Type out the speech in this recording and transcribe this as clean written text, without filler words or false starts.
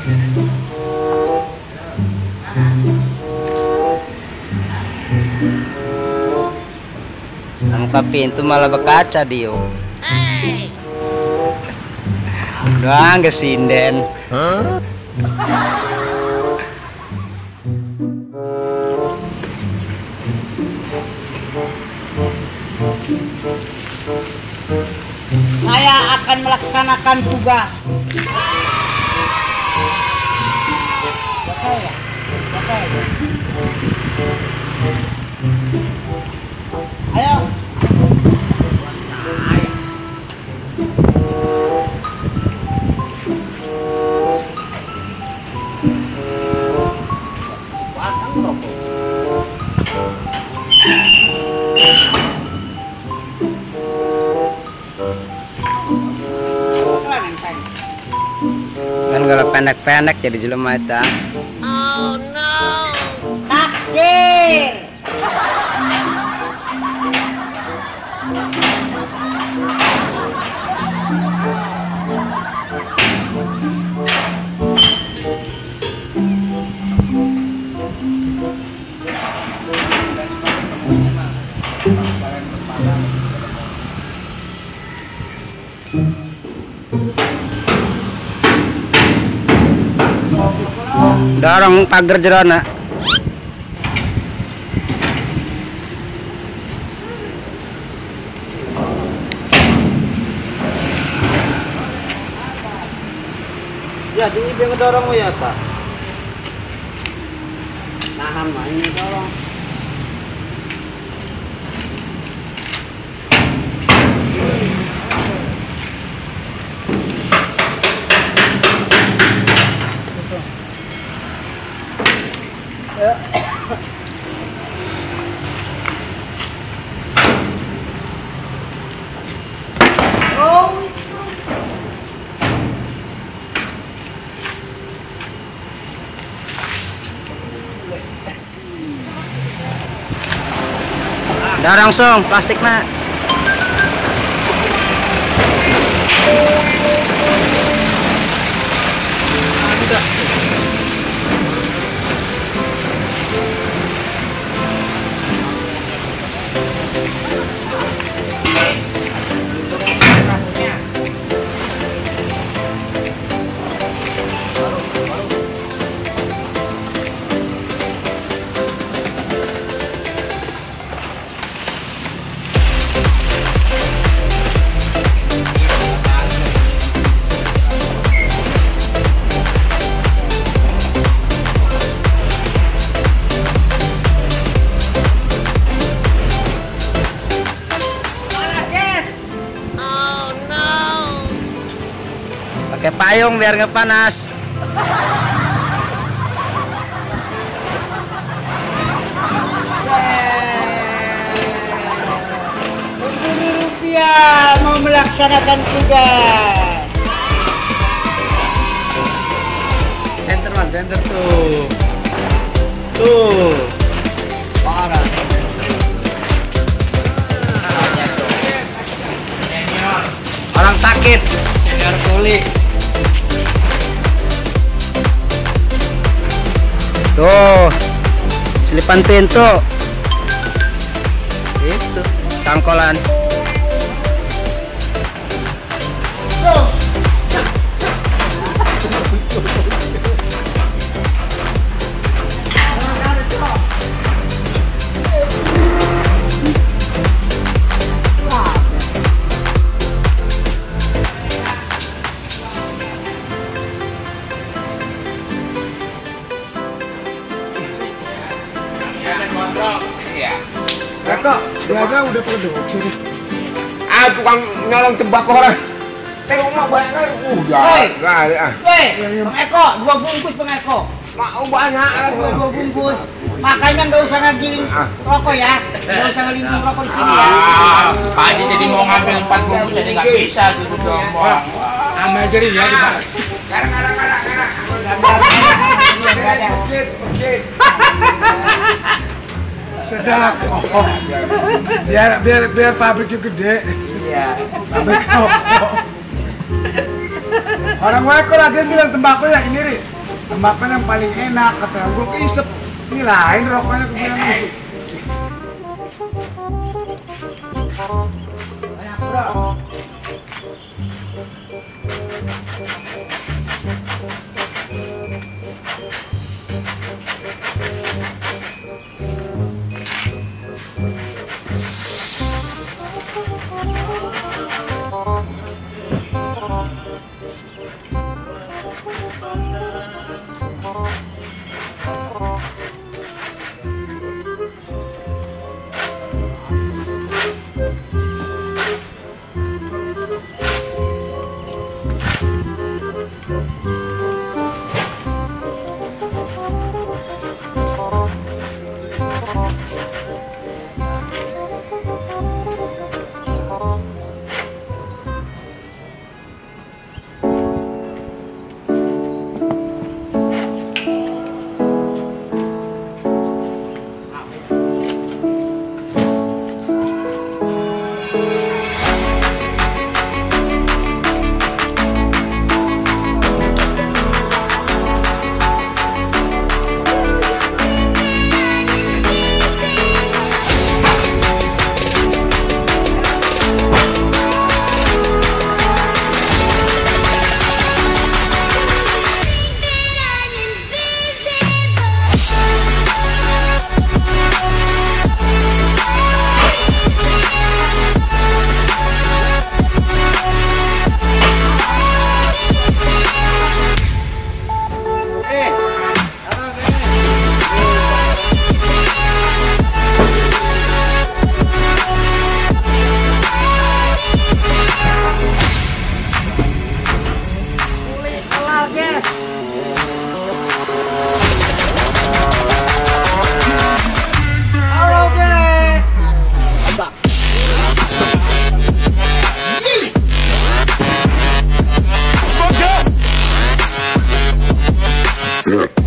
Buka pintu malah berkaca dia. Doang kesinden. Saya akan melaksanakan tugas. Ayo. Kan kalau pendek-pendek jadi jelema eta. Oh no. Takdir. Dorong pagar jerona. Ya, jadi dia ngedorong ya tak. Nahan mah ini dorong. Dorong song plastiknya. Pakai payung biar nggak panas. Penuh rupiah mau melaksanakan tugas. Enter mas, enter tuh. Tuh. Parah. Orang sakit. Senior kuli. Tuh, selipan pintu. Itu, cangkolan. Kak, biasa udah produk sini. Ah, tukang nyolong tembakau orang. Tengok mak banyak udah. Enggak ada. Weh, Bang Eko, 2 bungkus Bang Eko. Mau banyak. 2 bungkus. Makanya nggak usah ngegiling rokok ya. Nggak usah ngelinting rokok di sini ya. Pak Haji jadi mau ngambil 4 bungkus jadi nggak bisa gitu dong. Amal jadi ya di Pak. Karang. Sedap. Oh. Biar pabriknya gede. Iya. Pabrik rokok. Orang Weko lagi bilang tembakau ya ini, Ri. makan yang paling enak kata gue keisep ini lain rokoknya kebilang itu. Banyak bro. Yeah.